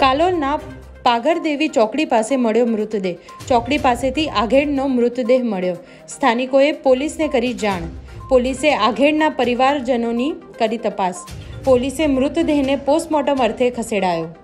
કાલોલના પાગરદેવી ચોકડી પાસે મળ્યો મૃતદેહ। ચોકડી પાસેથી આઘેડનો મૃતદેહ મળ્યો। સ્થાનિકોએ પોલીસને કરી જાણ। પોલીસે આઘેડના પરિવારજનોની કરી તપાસ। પોલીસે મૃતદેહને પોસ્ટમોર્ટમ અર્થે ખસેડાયો।